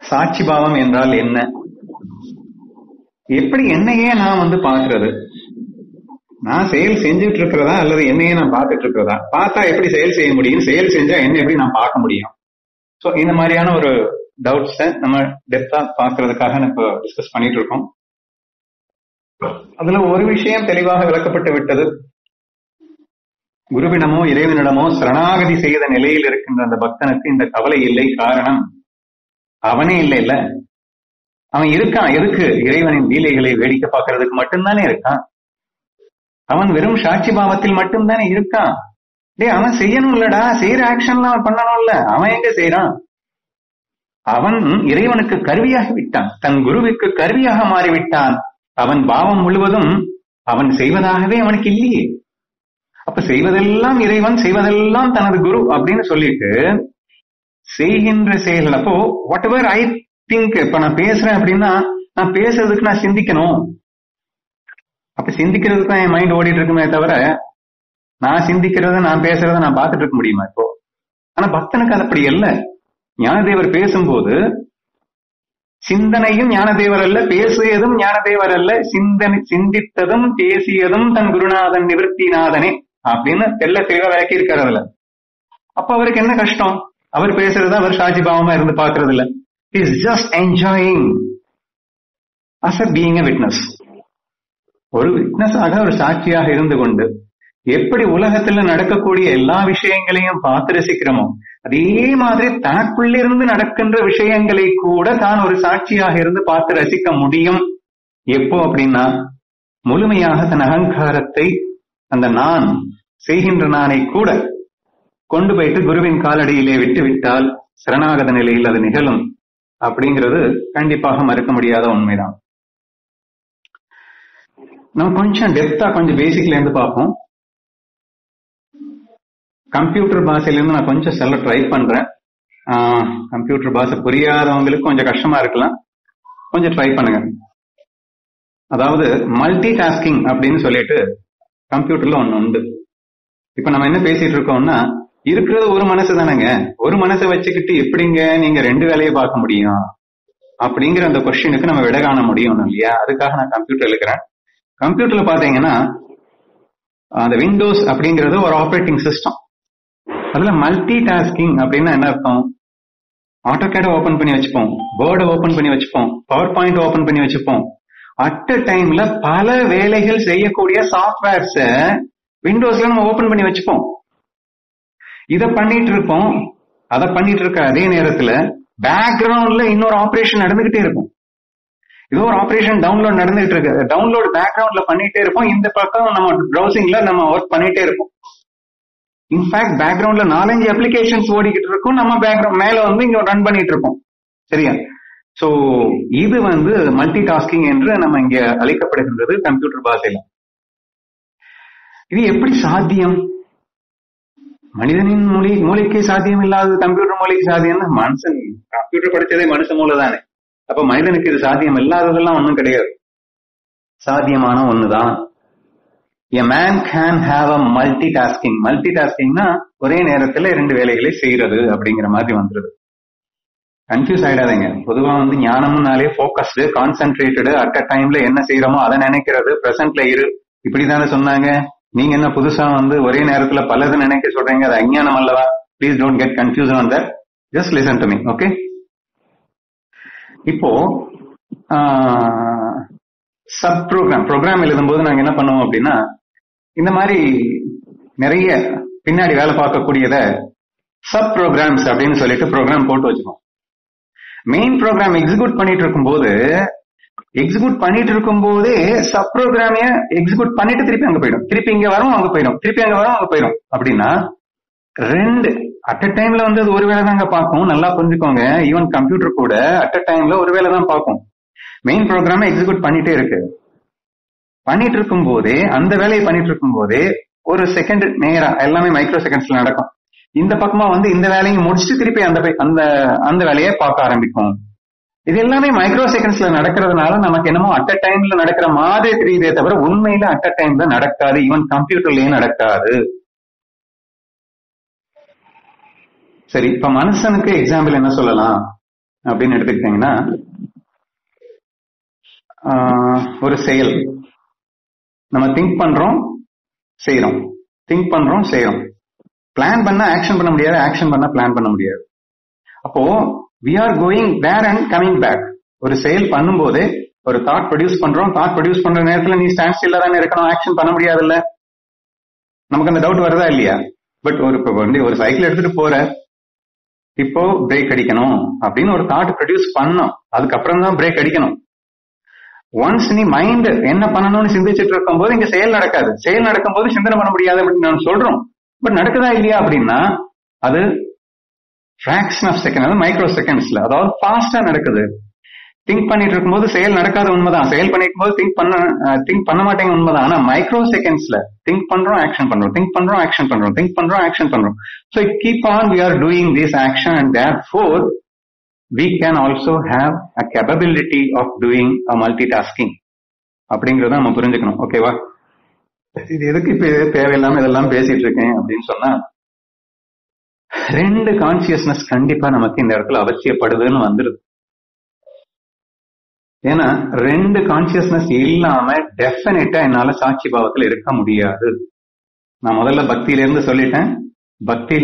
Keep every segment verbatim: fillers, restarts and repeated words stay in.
சாட்சி பாவம் என்றால் என்ன? எப்படி என்னையே நான் வந்து பாக்குறது? நான் செயல் செஞ்சுட்டு இருக்கிறதா அல்லது என்னையே நான் பார்த்துட்டு இருக்கிறதா? பார்த்தா எப்படி செயல் செய்ய முடியும்? செயல் செஞ்சா என்ன எப்படி நான் பார்க்க முடியும்? சோ இந்த மாதிரியான ஒரு டவுட்ஸ நம்ம டெப்தா பாக்குறதுக்காக இப்போ டிஸ்கஸ் பண்ணிட்டு இருக்கோம். அதுல ஒரு விஷயம் தெளிவாக விளக்கப்பட்டு விட்டது. குருவிடமோ இறைவனிடமோ சரணாகதி செய்த நிலையில் இருக்கின்ற அந்த பக்தனுக்கு இந்த கவலை இல்லை. காரணம், அவனே இல்லை இல்ல, அவன் இருக்கான். எதுக்கு? இறைவனின் லீலைகளை வேடிக்கை பார்க்கறதுக்கு மட்டும்தானே இருக்கான். அவன் வெறும் சாட்சி பாவத்தில் மட்டும்தானே இருக்கான். டே, அவன் செய்யணும் இல்லடா, செய்யற ஆக்ஷன்லாம் அவன் பண்ணணும் இல்ல. அவன் எங்க செய்யறான்? அவன் இறைவனுக்கு கருவியாகி விட்டான், தன் குருவுக்கு கருவியாக மாறிவிட்டான். அவன் பாவம் முழுவதும் அவன் செய்வதாகவே அவனுக்கு இல்லையே. அப்ப செய்வதெல்லாம் இறைவன், செய்வதெல்லாம் தனது குரு அப்படின்னு சொல்லிட்டு செய்கின்ற செயல்கள். அப்போ வாட் எவர் ஐ திங்க், இப்ப நான் பேசுறேன் அப்படின்னா நான் பேசுறதுக்கு நான் சிந்திக்கணும். அப்ப சிந்திக்கிறதுக்கு தான் என் மைண்ட் ஓடிட்டு இருக்குமே தவிர நான் சிந்திக்கிறத நான் பேசுறத நான் பார்த்துட்டு இருக்க முடியுமா இப்போ? ஆனா பக்தனுக்கு அது அப்படி அல்ல. ஞானதேவர் பேசும்போது சிந்தனையும் ஞானதேவர் அல்ல, பேசியதும் ஞானதேவர் அல்ல, சிந்தனை சிந்தித்ததும் பேசியதும் தன் குருநாதன் நிவர்த்திநாதனே அப்படின்னு தெல்ல தெளிவா விளக்கி இருக்காரு அதுல. அப்ப அவருக்கு என்ன கஷ்டம்? அவர் பேசுறது அவர் சாட்சி பாவமா இருந்து பாக்குறது இல்ல. He is just enjoying as a being a witness. ஒரு விட்னஸ் ஆக ஒரு சாட்சியாக இருந்து கொண்டு எப்படி உலகத்துல நடக்கக்கூடிய எல்லா விஷயங்களையும் பார்த்து ரசிக்கிறோமோ அதே மாதிரி தனக்குள்ளிருந்து நடக்கின்ற விஷயங்களை கூட தான் ஒரு சாட்சியாக இருந்து பார்த்து ரசிக்க முடியும். எப்போ அப்படின்னா முழுமையாக தன் அகங்காரத்தை, அந்த நான் செய்கின்ற நானை கூட கொண்டு போயிட்டு குருவின் காலடியிலே விட்டு விட்டால் சரணாகத நிலையில் அது நிகழும் அப்படிங்கிறது கண்டிப்பாக மறுக்க முடியாத உண்மைதான். நம்ம கொஞ்சம் டெப்தா கொஞ்சம் பேசிக்ல இருந்து பார்ப்போம். கம்ப்யூட்டர் பாஷையிலிருந்து நான் கொஞ்சம் சொல்ல ட்ரை பண்றேன். கம்ப்யூட்டர் பாஷை புரியாதவங்களுக்கு கொஞ்சம் கஷ்டமா இருக்கலாம், கொஞ்சம் ட்ரை பண்ணுங்க. அதாவது மல்டி டாஸ்கிங் அப்படின்னு சொல்லிட்டு கம்ப்யூட்டர்ல ஒண்ணு உண்டு. இப்ப நம்ம என்ன பேசிட்டு இருக்கோம்னா, இருக்கிறது ஒரு மனசு தானேங்க, ஒரு மனசை வச்சுக்கிட்டு எப்படிங்க நீங்க ரெண்டு வேலையை பார்க்க முடியும் அப்படிங்கிற அந்த கொஸ்டினுக்கு நம்ம விட காண முடியும் இல்லையா? அதுக்காக நான் கம்ப்யூட்டர் இருக்கிறேன். கம்ப்யூட்டர்ல பாத்தீங்கன்னா அந்த விண்டோஸ் அப்படிங்கிறது ஒரு ஆப்ரேட்டிங் சிஸ்டம். அதுல மல்டி டாஸ்கிங் அப்படின்னா என்ன அர்த்தம்? ஆட்டோகேட ஓபன் பண்ணி வச்சுப்போம், வேர்டை ஓபன் பண்ணி வச்சுப்போம், பவர் பாயிண்ட் ஓபன் பண்ணி வச்சுப்போம். அட் அ டைம்ல பல வேலைகள் செய்யக்கூடிய சாஃப்ட்வேர்ஸ விண்டோஸ்ல நம்ம ஓபன் பண்ணி வச்சுப்போம். இத பண்ணிட்டு இருப்போம். அதை பண்ணிட்டு இருக்க அதே நேரத்துல பேக்ரவுண்ட்ல இன்னொரு ஆபரேஷன் நடந்துகிட்டே இருக்கும். ஏதோ ஒரு ஆபரேஷன் டவுன்லோட் நடந்துகிட்டு இருக்கு, டவுன்லோட் பேக்ரவுண்ட்ல பண்ணிட்டே இருப்போம். இந்த பக்கம் நம்ம ப்ரௌசிங்ல நம்ம ஒர்க் பண்ணிட்டே இருப்போம். இன்ஃபேக்ட் பேக்ரவுண்ட்ல நாலஞ்சு அப்ளிகேஷன்ஸ் ஓடிக்கிட்டு இருக்கும், நம்ம பேக்ரவுண்ட் மேல வந்து இங்க ரன் பண்ணிட்டு இருப்போம். சரியா? சோ இது வந்து மல்டி டாஸ்கிங் என்று நம்ம இங்க அழைக்கப்படுகின்றது கம்ப்யூட்டர் பாஷையில. இது எப்படி சாத்தியம்? மனிதனின் மூளை மூளைக்கு சாத்தியம் இல்லாதது கம்ப்யூட்டர் மூளைக்கு சாத்தியம். மனுஷன் கம்ப்யூட்டர் படிச்சதே மனுஷ மூளை தானே. அப்ப மனிதனுக்கு இது சாத்தியம் இல்லாததெல்லாம் ஒண்ணும் கிடையாது, சாத்தியமான ஒண்ணுதான். A man can have a multitasking. மல்டிடாஸ்கிங்னா ஒரே நேரத்துல ரெண்டு வேலைகளை செய்யறது அப்படிங்கிற மாதிரி வந்துருது. கன்ஃபியூஸ் ஆயிடாதீங்க. பொதுவா வந்து ஞானம்னாலே போக்கஸ்டு, கான்சென்ட்ரேட்டடு, அட் அ டைம்ல என்ன செய்யறோமோ அதை நினைக்கிறது, பிரசன்ட்ல இரு, இப்படிதானே சொன்னாங்க. நீங்க என்ன புதுசா வந்து ஒரே நேரத்துல பலது நினைக்க சொல்றீங்க? அது அஞ்ஞானம் அல்லவா? Please don't get confuse on that. Just listen to me, okay? இப்போ சப் ப்ரோக்ராம் ப்ரோக்ராம் எழுதும்போது நாங்க என்ன பண்ணுவோம் அப்படின்னா, இந்த மாதிரி நிறைய பின்னாடி வேலை பார்க்கக்கூடியத சப் ப்ரோக்ராம்ஸ் அப்படின்னு சொல்லிட்டு ப்ரோக்ராம் போட்டு வச்சுக்கோம். மெயின் ப்ரோக்ராம் எக்ஸிக்யூட் பண்ணிட்டு இருக்கும்போது எக்ஸிக்யூட் பண்ணிட்டு இருக்கும் போதே சப் ப்ரோக்ராமைய எக்ஸிக்யூட் பண்ணிட்டு திருப்பி அங்க போயிடும், திருப்பி இங்க வரும் அங்க போயிடும், திருப்பி அங்க வரும் அங்க போயிடும். அப்படின்னா ரெண்டு அட் அ டைம்ல வந்து அது ஒரு வேலை தாங்க பார்க்கும். நல்லா புரிஞ்சுக்கோங்க. ஈவன் கம்ப்யூட்டர் கூட அட் அ டைம்ல ஒரு வேலை தான் பார்க்கும். மெயின் ப்ரோக்ராமை எக்ஸிக்யூட் பண்ணிட்டே இருக்கு. பண்ணிட்டு இருக்கும் போதே அந்த வேலையை பண்ணிட்டு இருக்கும் போதே ஒரு செகண்ட் நேரா எல்லாமே மைக்ரோ செகண்ட்ஸ்ல நடக்கும். இந்த பக்கமா வந்து இந்த வேலையை முடிச்சுட்டு திருப்பி அந்த அந்த அந்த வேலையை பார்க்க ஆரம்பிக்கும். இது எல்லாமே மைக்ரோ செகண்ட்ஸ்ல நடக்கிறதுனால நமக்கு என்னமோ அட் அ டைம்ல நடக்கிற மாதிரி தெரியுதே தவிர உண்மையில அட் அ டைம்ல நடக்காது. ஈவன் கம்ப்யூட்டர்லயும் நடக்காது. சரி, இப்ப மனுஷனுக்கு எக்ஸாம்பிள் என்ன சொல்லலாம்? அப்படின்னு எடுத்துக்கிட்டீங்கன்னா, ஒரு செயல் நம்ம திங்க் பண்றோம் செய்யறோம், திங்க் பண்றோம் செய்யறோம். பிளான் பண்ண ஆக்ஷன் பண்ண முடியாது, ஆக்ஷன் பண்ண பிளான் பண்ண முடியாது. அப்போ we are going there and coming back. ஒரு செயல் பண்ணும் போதே ஒரு தாட் ப்ரொடியூஸ் பண்றோம், தாட் ப்ரொடியூஸ் பண்ற நேரத்துல நீ ஸ்டாண்ட் ஸ்டில்லா தானே இருக்கணும், ஆக்ஷன் பண்ண முடியாதுல்ல. நமக்கு அந்த டவுட் வருதா இல்லையா? பட் ஒரு இப்போ வந்து ஒரு சைக்கிள் எடுத்துட்டு போற, இப்போ பிரேக் அடிக்கணும் அப்படின்னு ஒரு தாட் ப்ரொடியூஸ் பண்ணோம், அதுக்கப்புறம் தான் பிரேக் அடிக்கணும். ஒன்ஸ் நீ மைண்ட் என்ன பண்ணணும்னு சிந்திச்சுட்டு இருக்கும் போது இங்க செயல் நடக்காது. செயல் நடக்கும் போது சிந்தனை பண்ண முடியாது அப்படின்னு நான் சொல்றோம். பட் நடக்குதா இல்லையா அப்படின்னா அது ஃபிராக்ஷன் ஆஃப் செகண்ட், அதாவது மைக்ரோ செகண்ட்ஸ்ல, அதாவது ஃபாஸ்டா நடக்குது. திங்க் பண்ணிட்டு இருக்கும்போது செயல் நடக்காத உண்மைதான், செயல் பண்ணிருக்கும் போது திங்க் பண்ண திங்க் பண்ண மாட்டேங்க உண்மைதான். ஆனா மைக்ரோ செகண்ட்ஸ்ல திங்க் பண்றோம் ஆக்ஷன் பண்றோம், திங்க் பண்றோம் ஆக்ஷன் பண்றோம், திங்க் பண்றோம் ஆக்ஷன் பண்றோம். So keep on we are doing this action and therefore we can also have a capability of doing a multitasking அப்படிங்கறத நம்ம புரிஞ்சுக்கணும். ஓகேவா? இது எதுக்கு இப்ப தேவையில்லாம இதெல்லாம் பேசிட்டு இருக்கேன் அப்படின்னு சொன்னா, ரெண்டு கான்சியஸ்னஸ் கண்டிப்பா நமக்கு இந்த இடத்துல அவசியப்படுதுன்னு வந்துருது. ஏன்னா ரெண்டு கான்சியஸ்னஸ் இல்லாம டெஃபினட்டா என்னால சாட்சி பாவத்துல இருக்க முடியாது. நான் முதல்ல பக்தியில இருந்து சொல்லிட்டேன். பக்தியில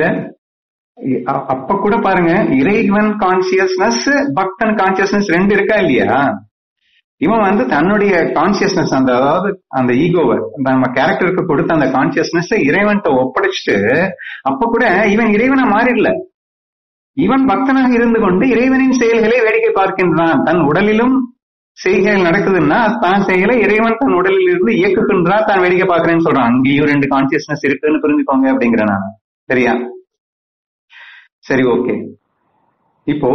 அப்ப கூட பாருங்க, இறைவன் கான்சியஸ்னஸ் பக்தன் கான்சியஸ்னஸ் ரெண்டு இருக்கா இல்லையா? இவன் வந்து தன்னுடைய கான்சியஸ்னஸ், அந்த அதாவது அந்த ஈகோவை நம்ம கேரக்டருக்கு கொடுத்த அந்த கான்சியஸ்னஸ் இறைவன்கிட்ட ஒப்படைச்சிட்டு, அப்ப கூட இவன் இறைவனை மாறிடல. இவன் பக்தனாக இருந்து கொண்டு இறைவனின் செயல்களை வேடிக்கை பார்க்கின்றான். தன் உடலிலும் செய்கைகள் நடக்குதுன்னா தான் செயலை இறைவன் தன் உடலில் இருந்து இயக்குகின்றா, தான் வேடிக்கை பார்க்கிறேன்னு சொல்றான். அங்கேயும் ரெண்டு கான்சியஸ்னஸ் இருக்குன்னு புரிஞ்சுக்கோங்க அப்படிங்கிறேன் நான். சரியா? சரி, ஓகே. இப்போ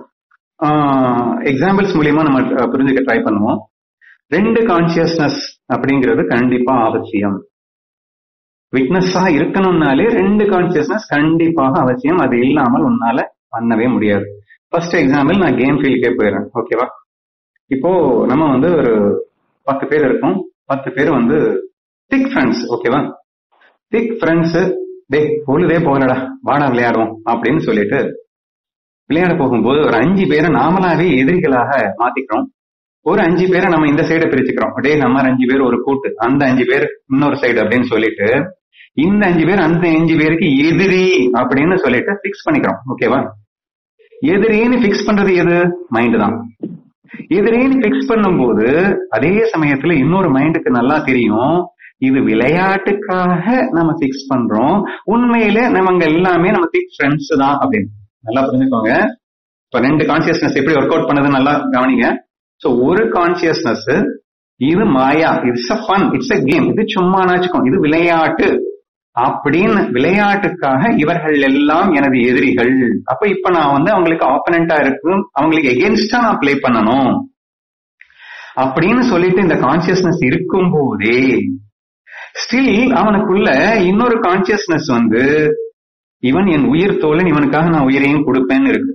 எக்ஸாம்பிள்ஸ் மூலியமா நம்ம புரிஞ்சுக்க ட்ரை பண்ணுவோம். ரெண்டு கான்சியஸ்னஸ் அப்படிங்கிறது கண்டிப்பா அவசியம். விட்னஸா இருக்கணும்னாலே ரெண்டு கான்சியஸ்னஸ் கண்டிப்பாக அவசியம். அது இல்லாமல் உன்னால பண்ணவே முடியாது. ஃபர்ஸ்ட் எக்ஸாம்பிள், நான் கேம் ஃபீல்டுக்கே போயிடுறேன். ஓகேவா? இப்போ நம்ம வந்து ஒரு பத்து பேர் இருக்கோம். பத்து பேர் வந்து திக் ஃப்ரெண்ட்ஸ். ஓகேவா? திக் ஃப்ரெண்ட்ஸ், டே பொழுதே போகலடா வாடா விளையாடுவோம் அப்படின்னு சொல்லிட்டு விளையாட போகும்போது ஒரு அஞ்சு பேரை நாமளாவே எதிரிகளாக மாத்திக்கிறோம். ஒரு அஞ்சு பேரை நம்ம இந்த சைடை பிரிச்சுக்கிறோம். டே நம்ம அஞ்சு பேர் ஒரு கூட்டு, அந்த அஞ்சு பேர் இன்னொரு சைடு அப்படின்னு சொல்லிட்டு இந்த அஞ்சு பேர் அந்த அஞ்சு பேருக்கு எதிரி அப்படின்னு சொல்லிட்டு பிக்ஸ் பண்ணிக்கிறோம். ஓகேவா? எதிரின்னு பிக்ஸ் பண்றது எது? மைண்டு தான். எதிரின்னு பிக்ஸ் பண்ணும் போது அதே சமயத்துல இன்னொரு மைண்டுக்கு நல்லா தெரியும், இது விளையாட்டுக்காக நம்ம பிக்ஸ் பண்றோம், உண்மையில நம்ம எல்லாமே நம்ம திக் ஃப்ரெண்ட்ஸ் தான் அப்படின்னு. நல்லா புரிஞ்சுக்கோங்க. இப்ப ரெண்டு கான்சியஸ்னஸ் எப்படி ஒர்க் அவுட் பண்ணது நல்லா கவனிங்க. சோ ஒரு கான்சியஸ்னஸ் இது maya, it's a fun, it's a game, இது சும்மா நாச்சுக்கும், இது விளையாட்டு அப்படின்னு விளையாட்டுக்காக இவர்கள் எல்லாம் எனது எதிரிகள். அப்ப இப்ப நான் வந்து அவங்களுக்கு ஆப்பனண்டா இருக்கும், அவங்களுக்கு எகென்ஸ்டா நான் பிளே பண்ணணும் அப்படின்னு சொல்லிட்டு இந்த கான்சியஸ்னஸ் இருக்கும் போதே ஸ்டில் அவனுக்குள்ள இன்னொரு கான்சியஸ்னஸ் வந்து இவன் என் உயிர் தோழன், இவனுக்காக நான் உயிரையும் கொடுப்பேன்னு இருக்கு.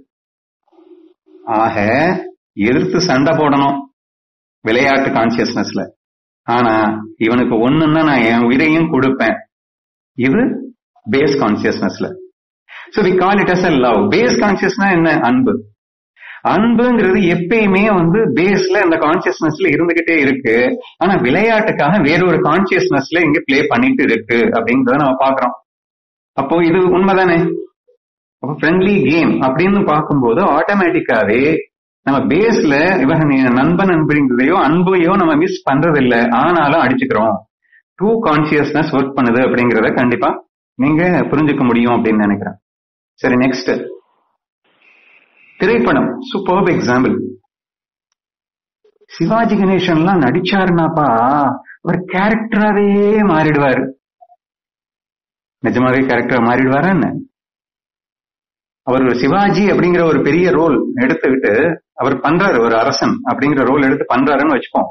ஆக எதிர்த்து சண்டை போடணும் விளையாட்டு கான்சியஸ்னஸ்ல. ஆனா இவனுக்கு ஒண்ணுன்னா நான் என் உயிரையும் கொடுப்பேன், இது பேஸ் கான்சியஸ்னஸ்ல. So we call it as a love. Base கான்சியஸ்னா என்ன? அன்பு. அன்புங்கிறது எப்பயுமே வந்து பேஸ்ல இந்த கான்சியஸ்னஸ்ல இருந்துகிட்டே இருக்கு. ஆனா விளையாட்டுக்காக வேறொரு கான்சியஸ்னஸ்ல இங்க பிளே பண்ணிட்டு இருக்கு அப்படிங்கறத நம்ம பாக்குறோம். அப்போ இது உண்மைதானே? அப்போ ஃப்ரெண்ட்லி கேம் அப்படின்னு பார்க்கும்போது ஆட்டோமேட்டிக்காவே நம்ம பேஸ்ல இவன் நண்பன் அன்புங்கிறதையோ அன்பையோ நம்ம மிஸ் பண்றது இல்லை, ஆனாலும் அடிச்சுக்கிறோம். டூ கான்சியஸ்னஸ் ஒர்க் பண்ணுது அப்படிங்கறத கண்டிப்பா நீங்க புரிஞ்சுக்க முடியும் அப்படின்னு நினைக்கிறேன். சரி, நெக்ஸ்ட் திரைப்படம். Superb example. சிவாஜி கணேசன்லாம் நடிச்சாருனாப்பா ஒரு கேரக்டராவே மாறிடுவாரு. நிஜமாவே கேரக்டரா மாறிடுவாரா என்ன? அவர் சிவாஜி அப்படிங்கிற ஒரு பெரிய ரோல் எடுத்துக்கிட்டு அவர் பண்றாரு, ஒரு அரசன் அப்படிங்கிற ரோல் எடுத்து பண்றாருன்னு வச்சுப்போம்.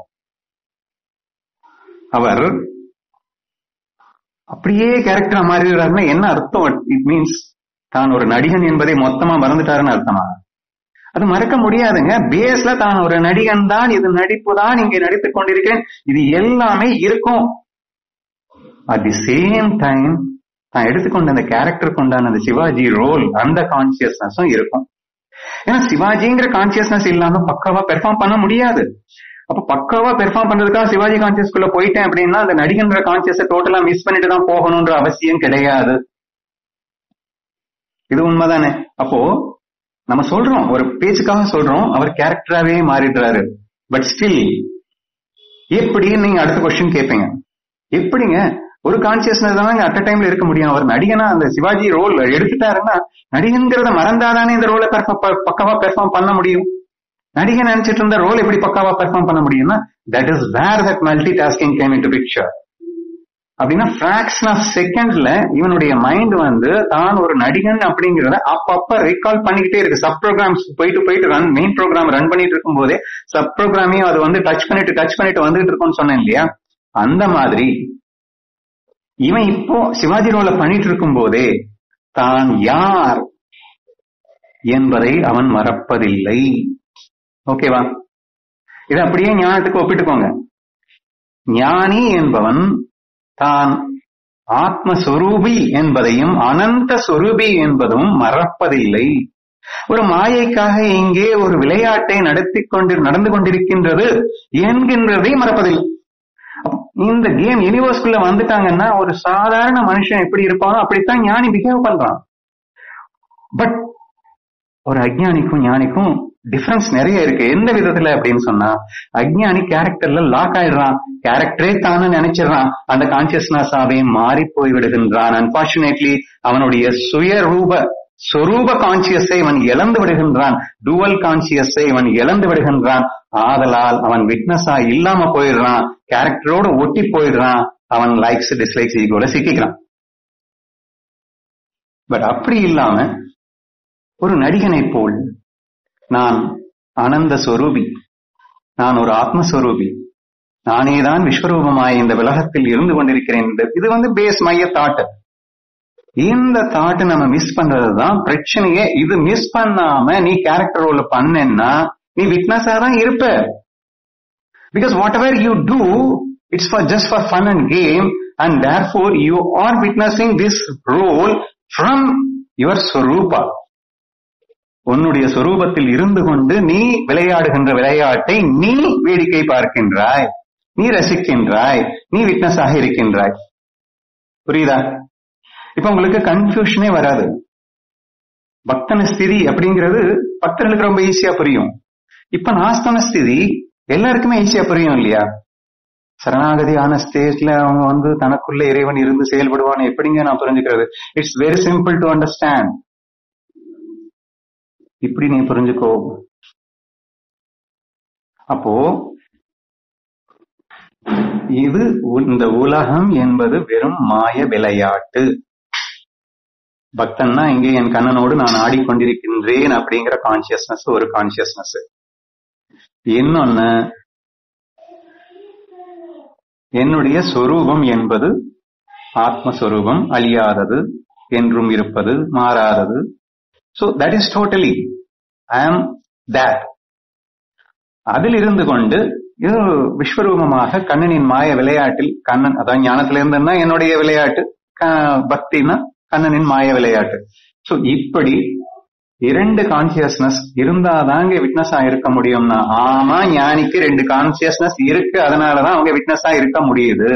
அவர் அப்படியே கேரக்டரா மாறிடுறாருன்னா என்ன அர்த்தம்? இட் மீன்ஸ் தான் ஒரு நடிகன் என்பதை மொத்தமா மறந்துட்டாருன்னு அர்த்தமா? அது மறக்க முடியாதுங்க. பேஸ்ல தான் ஒரு நடிகன் தான், இது நடிப்பு தான், இங்கே நடித்துக் கொண்டிருக்கிறேன், இது எல்லாமே இருக்கும். அட் தி சேம் டைம் நான் எடுத்துக்கொண்ட அந்த கேரக்டருக்கு உண்டான அந்த சிவாஜி ரோல், அந்த கான்சியஸ்னஸும் இருக்கும். ஏன்னா சிவாஜிங்கிற கான்சியஸ்னஸ் இல்லாம பக்காவா பெர்ஃபார்ம் பண்ண முடியாது. அப்ப பக்காவா பெர்ஃபார்ம் பண்றதுக்காக சிவாஜி கான்சியஸ்குள்ள போயிட்டேன் அப்படின்னா அந்த நடிகன்ற கான்சியஸை டோட்டலா மிஸ் பண்ணிட்டு தான் போகணும்ன்ற அவசியம் கிடையாது. இது உண்மைதானே? அப்போ நம்ம சொல்றோம், ஒரு பேச்சுக்காக சொல்றோம், அவர் கேரக்டராவே மாறிடுறாரு. பட் ஸ்டில் எப்படி நீங்க அடுத்த கொஸ்டின் கேட்பீங்க, எப்படிங்க ஒரு கான்சியஸ்னஸ் தானே அட் அ டைம்ல இருக்க முடியும்? அவர் நடிகனா அந்த சிவாஜி ரோல் எடுத்துட்டாருன்னா நடிகன்கிறத மறந்தாதானே இந்த ரோலை பக்காவா பெர்ஃபார்ம் பண்ண முடியும். நடிகை நினைச்சிட்டு இருந்த ரோல் எப்படி பக்காவா பெர்ஃபார்ம் பண்ண முடியும்னா that is where that multitasking game into picture. அப்படின்னா பிராக்ஷன் ஆஃப் செகண்ட்ல இவனுடைய மைண்ட் வந்து தான் ஒரு நடிகன் அப்படிங்கறத அப்பப்ப ரீகால் பண்ணிக்கிட்டே இருக்கு. சப் ப்ரோக்ராம்ஸ் போயிட்டு போயிட்டு ரன் மெயின் ப்ரோக்ராம் ரன் பண்ணிட்டு இருக்கும் போதே சப் ப்ரோக்ராமையும் அது வந்து டச் பண்ணிட்டு டச் பண்ணிட்டு வந்துட்டு இருக்கும்னு சொன்னேன் இல்லையா? அந்த மாதிரி இவன் இப்போ சிவாஜி ரோல பண்ணிட்டு இருக்கும் போதே தான் யார் என்பதை அவன் மறப்பதில்லை. ஓகேவா? இதை அப்படியே ஞானத்துக்கு ஒப்பிட்டுக்கோங்க. ஞானி என்பவன் தான் ஆத்மஸ்வரூபி என்பதையும் அனந்த சொரூபி என்பதும் மறப்பதில்லை. ஒரு மாயைக்காக இங்கே ஒரு விளையாட்டை நடத்தி கொண்டு நடந்து கொண்டிருக்கின்றது என்கின்றதை மறப்பதில்லை. இந்த கேம் யூனிவர்ஸ்குள்ள வந்துட்டாங்கன்னா ஒரு சாதாரண மனுஷன் எப்படி இருப்பானோ அப்படித்தான் ஞானி பிஹேவ் பண்றான். பட் ஒரு அஜ்ஞானிக்கும் ஞானிக்கும் டிஃபரன்ஸ் நிறைய இருக்கு. எந்த விதத்துல அப்படின்னு சொன்னா, அஜ்ஞானி கேரக்டர்ல லாக் ஆயிடுறான், கேரக்டரே தானு நினைச்சிடறான், அந்த கான்சியஸ்னஸாவே மாறி போய் விடுகின்றான். அன்பார்ச்சுனேட்லி அவனுடைய சுயரூப சொரூப கான்சியஸை இவன் இழந்து விடுகின்றான், டூவல் கான்சியஸை இவன் இழந்து விடுகின்றான். ஆதலால் அவன் விட்னஸா இல்லாம போயிடுறான், கேரக்டரோட ஒட்டி போயிடுறான், அவன் லைக்ஸ் டிஸ்லைக்ஸ் ஈகோல சிக்கிக்கிறான். பட் அப்படி இல்லாம ஒரு நடிகனை போல் நான் ஆனந்த சொரூபி, நான் ஒரு ஆத்மஸ்வரூபி, நானேதான் விஸ்வரூபமாய் இந்த உலகத்தில் இருந்து கொண்டிருக்கிறேன். இது வந்து பேஸ் மைய தாட். இந்த தாட் நம்ம மிஸ் பண்றதுதான் பிரச்சனையே. இது மிஸ் பண்ணாம நீ கேரக்டர் ரோல் பண்ணா நீ விட்னஸா தான் இருப்ப. Because whatever you do it's for just for fun and game, and therefore you are witnessing this role from your ஸ்வரூபா. உன்னுடைய சொரூபத்தில் இருந்து கொண்டு நீ விளையாடுகின்ற விளையாட்டை நீ வேடிக்கை பார்க்கின்றாய், நீ ரசிக்கின்றாய், நீ விட்னஸாக இருக்கின்றாய். புரியுதா? இப்ப உங்களுக்கு கன்ஃபியூஷனே வராது. பக்தன ஸ்திதி அப்படிங்கிறது பக்தர்களுக்கு ரொம்ப ஈஸியா புரியும். இப்ப நாஸ்தன ஸ்திதி எல்லாருக்குமே ஈஸியா புரியும் இல்லையா? சரணாகதி ஆன ஸ்டேஜ்ல அவங்க வந்து தனக்குள்ள இறைவன் இருந்து செயல்படுவான்னு எப்படிங்க நான் புரிஞ்சுக்கிறது? It's very simple to understand. இப்படி நீ புரிஞ்சுக்கோ. அப்போ இது இந்த உலகம் என்பது வெறும் மாய விளையாட்டு. பக்தன்னா இங்கே என் கண்ணனோடு நான் ஆடிக்கொண்டிருக்கின்றேன் அப்படிங்கிற கான்சியஸ்னஸ் ஒரு கான்சியஸ்னஸ். இன்னொன்னு, என்னுடைய சொரூபம் என்பது ஆத்மஸ்வரூபம், அழியாதது, என்றும் இருப்பது, மாறாதது. So that is totally I am that. அதில் இருந்து கொண்டு இது விஸ்வரூபமாக கண்ணனின் மாய விளையாட்டில், கண்ணன் அதான் ஞானத்துல இருந்ததுன்னா என்னுடைய விளையாட்டு, பக்தினா கண்ணனின் மாய விளையாட்டு. சோ இப்படி இரண்டு கான்சியஸ்னஸ் இருந்தாதாங்க விட்னஸா இருக்க முடியும்னா, ஆமா ஞானிக்கு ரெண்டு கான்சியஸ்னஸ் இருக்கு, அதனாலதான் அவங்க விட்னஸா இருக்க முடியுது.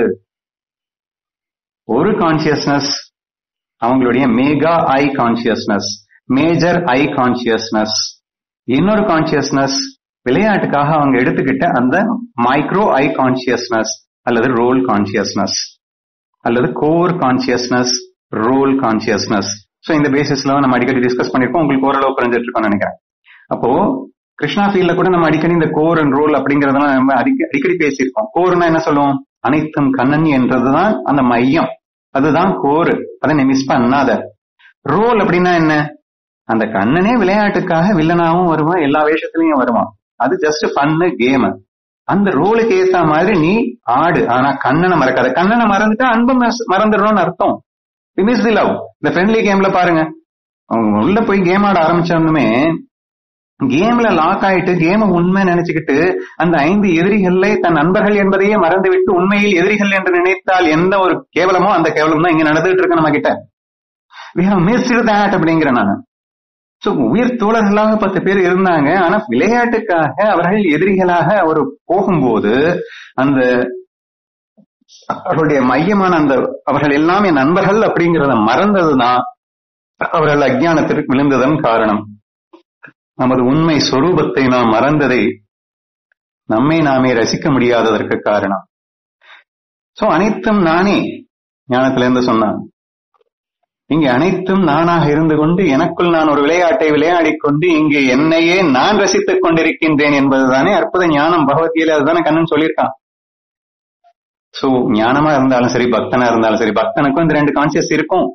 ஒரு கான்சியஸ்னஸ் அவங்களுடைய mega I consciousness, major I consciousness. இன்னொரு கான்சியஸ்னஸ் விளையாட்டுக்காக அவங்க எடுத்துக்கிட்ட அந்த மைக்ரோ ஐ கான்சியஸ்னஸ் அல்லது ரோல் கான்சியஸ்னஸ் அல்லது core consciousness, role consciousness. So இந்த பேசிஸ்ல நம்ம அடிக்கடி டிஸ்கஸ் பண்ணிருக்கோம், உங்களுக்கு ஓரளவு புரிஞ்சிட்டு இருக்கோம்னு நினைக்கிறேன். அப்போ கிருஷ்ணா ஃபீல்ட்ல கூட நம்ம அடிக்கடி இந்த கோர் அண்ட் ரோல் அப்படிங்கறதெல்லாம் நம்ம அடிக்கடி பேசியிருக்கோம். கோர்னா என்ன சொல்லுவோம்? அனைத்தும் கண்ணன் என்றதுதான் அந்த மையம், அதுதான் கோரு, அதை நீ மிஸ் பண்ணாத. ரோல் அப்படின்னா என்ன? அந்த கண்ணனே விளையாட்டுக்காக வில்லனாவும் வருவான், எல்லா வேஷத்துலயும் வருவான், அது ஜஸ்ட் ஃபன்னு கேம். அந்த ரோலுக்கு ஏத்த மாதிரி நீ ஆடு, ஆனா கண்ணனை மறக்காத. கண்ணனை மறந்துட்டா அன்பு மறந்துடுறோம்னு அர்த்தம். Miss the love. இந்த ஃப்ரெண்ட்லி கேம்ல பாருங்க, அவங்க உள்ள போய் கேம் ஆட ஆரம்பிச்சோன்னுமே கேம்ல லாக் ஆயிட்டு கேம உண்மை நினைச்சுக்கிட்டு அந்த ஐந்து எதிரிகளை தன் நண்பர்கள் என்பதையே மறந்து விட்டு உண்மையில் எதிரிகள் என்று நினைத்தால் எந்த ஒரு கேவலமோ அந்த கேவலம் தான் இங்க நடந்துட்டு இருக்கு நம்ம கிட்ட. We have missed that அப்படிங்கிற நான். சோ உயிர் தோழர்களாக பத்து பேர் இருந்தாங்க. ஆனா விளையாட்டுக்காக அவர்கள் எதிரிகளாக அவர் போகும்போது அந்த அவருடைய மையமான அந்த அவர்கள் எல்லாமே நண்பர்கள் அப்படிங்கிறத மறந்ததுதான் அவர்கள் அஞ்ஞானத்திற்கு விழுந்ததன் காரணம். நமது உண்மை சொரூபத்தை நாம் மறந்ததை நம்மை நாமே ரசிக்க முடியாததற்கு காரணம். சோ அனைத்தும் நானே ஞானத்திலிருந்து சொன்னான். இங்கே அனைத்தும் நானாக இருந்து கொண்டு எனக்குள் நான் ஒரு விளையாட்டை விளையாடிக் கொண்டு இங்கு என்னையே நான் ரசித்துக் கொண்டிருக்கின்றேன் என்பதுதானே அற்புத ஞானம். பகவத்கீதை அதுதானே கண்ணன் சொல்லியிருக்கான். சோ ஞானமா இருந்தாலும் சரி, பக்தனா இருந்தாலும் சரி, பக்தனுக்கும் இந்த ரெண்டு கான்சியஸ் இருக்கும்.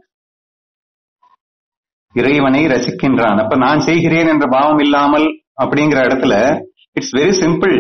இறைவனை ரசிக்கின்றான். அப்ப நான் செய்கிறேன் என்ற பாவம் இல்லாமல் அப்படிங்கிற இடத்துல இட்ஸ் வெரி சிம்பிள்.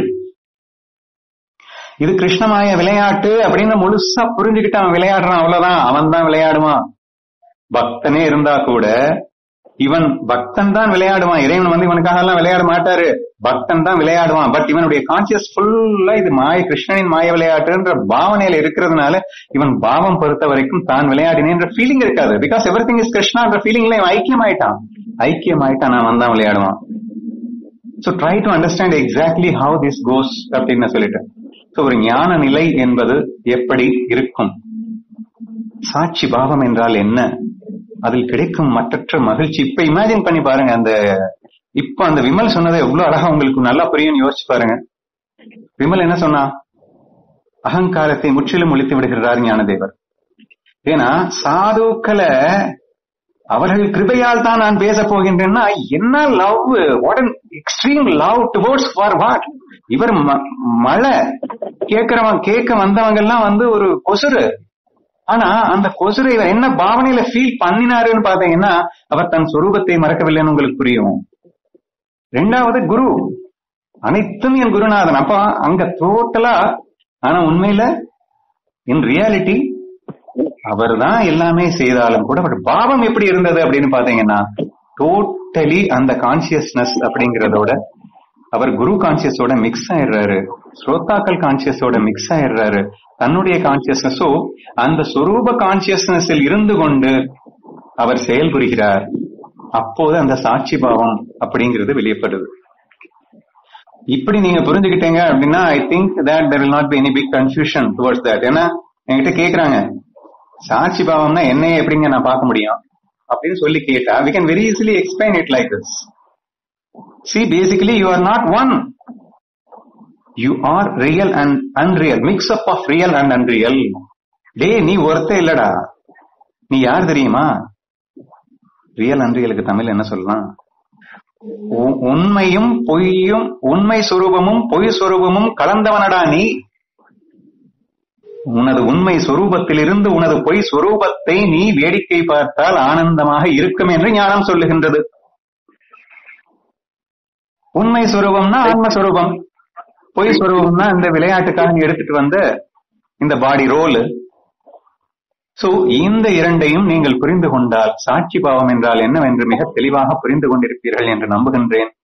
இது கிருஷ்ணமாய விளையாட்டு அப்படின்னு முழுசா புரிஞ்சுக்கிட்டு அவன் விளையாடுறான், அவ்வளவுதான். அவன் தான் விளையாடுவான். பக்தனே இருந்தா கூட இவன் பக்தன் தான் விளையாடுவான். இறைவன் வந்து இவனுக்காக எல்லாம் விளையாட மாட்டாரு, பக்தன் தான் விளையாடுவான். பட் இவனுடைய கான்சியஸ் ஃபுல்லா இது மாய கிருஷ்ணனின் மாய விளையாட்டுன்ற பாவனையில இருக்கிறதுனால இவன் பாவம் பொறுத்த வரைக்கும் தான் விளையாடினேன்ற ஃபீலிங் இருக்காது. பிகாஸ் எவ்ரி திங் இஸ் கிருஷ்ணான்ற ஃபீலிங்ல இவன் ஐக்கியமாயிட்டான். ஐக்கியமாயிட்டான் அவன் தான் விளையாடுவான். So try to understand exactly how this goes அப்படின்னு சொல்லிட்டு. So ஒரு ஞான நிலை என்பது எப்படி இருக்கும்? சாட்சி பாவம் என்றால் என்ன? அதில் கிடைக்கும் மற்றற்ற மகிழ்ச்சி. இப்ப இமேஜின் பண்ணி பாருங்க. அந்த இப்ப அந்த விமல் சொன்னதை எவ்வளவு அழகா உங்களுக்கு நல்லா புரியும் யோசிச்சு பாருங்க. விமல் என்ன சொன்னா? அகங்காரத்தை முற்றிலும் ஒழித்து விடுகிறார் ஞானதேவர். ஏன்னா சாதுக்களை அவர்கள் கிருபையால் தான் நான் பேச போகின்றேன்னா என்ன love, what an extreme love towards for what. இவர் மழை கேட்கிறவன் கேட்க வந்தவங்க எல்லாம் வந்து ஒரு கொசுறு. ஆனா அந்த கொசுரை இவர் என்ன பாவனையில ஃபீல் பண்ணினாருன்னு பாத்தீங்கன்னா அவர் தன் சொரூபத்தை மறக்கவில்லைன்னு உங்களுக்கு புரியும். ரெண்டாவது குரு, அனைத்தும் என் குருநாதன். அப்ப அங்க டோட்டலா, ஆனா உண்மையில இன் ரியாலிட்டி அவர் தான் எல்லாமே செய்தாலும் கூட பட் பாவம் எப்படி இருந்தது அப்படின்னு பாத்தீங்கன்னா டோட்டலி அந்த கான்சியஸ்னஸ் அப்படிங்கறதோட அவர் குரு கான்சியஸோட மிக்ஸ் ஆயிடுறாரு, ஸ்ரோதாக்கள் கான்சியஸோட மிக்ஸ் ஆயிடுறாரு, தன்னுடைய கான்சியஸ்னஸோ அந்த சொரூப கான்சியஸ்னஸில் இருந்து கொண்டு அவர் செயல்புரிகிறார். அப்போது அந்த சாட்சி பாவம் அப்படிங்கிறது வெளியப்படுது. இப்படி நீங்க புரிஞ்சுக்கிட்டீங்க அப்படின்னா I think that there will not be any big confusion towards that. ஏன்னா என்கிட்ட கேக்குறாங்க சாட்சி பாவம்னா என்னையே எப்படிங்க நான் பார்க்க முடியும் அப்படின்னு சொல்லி கேட்டா we can very easily explain it like this. See, basically you are not one. You are real and unreal, mix up of real and unreal. டே நீ ஒருத்த இல்லடா, நீ யார் தெரியுமா? ரியல் அன்ரியலுக்கு தமிழ் என்ன சொல்லலாம்? உண்மையும் பொய்யும், உண்மை சொரூபமும் பொய் சொரூபமும் கலந்தவனடா நீ. உனது உண்மை சொரூபத்திலிருந்து உனது பொய் சொரூபத்தை நீ வேடிக்கை பார்த்தால் ஆனந்தமாக இருக்கும் என்று ஞானம் சொல்லுகின்றது. உண்மை சொரூபம்னா ஆன்மஸ்வரூபம், பொய் சொரூபம்னா இந்த விளையாட்டுக்காக நீ எடுத்துட்டு வந்த இந்த பாடி ரோல். சோ இந்த இரண்டையும் நீங்கள் புரிந்து கொண்டால் சாட்சி பாவம் என்றால் என்னவென்று மிக தெளிவாக புரிந்து கொண்டிருப்பீர்கள் என்று நம்புகின்றேன்.